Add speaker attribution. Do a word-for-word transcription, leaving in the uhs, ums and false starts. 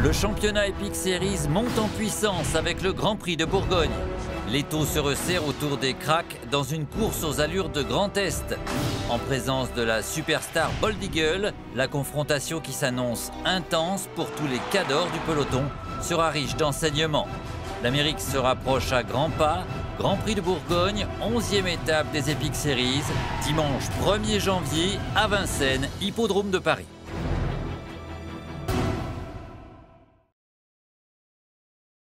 Speaker 1: Le championnat Epic Series monte en puissance avec le Grand Prix de Bourgogne. L'étau se resserre autour des cracks dans une course aux allures de Grand Est. En présence de la superstar Bold Eagle, la confrontation qui s'annonce intense pour tous les cadors du peloton sera riche d'enseignements. L'Amérique se rapproche à grands pas. Grand Prix de Bourgogne, onzième étape des Epic Series, dimanche premier janvier à Vincennes, hippodrome de Paris.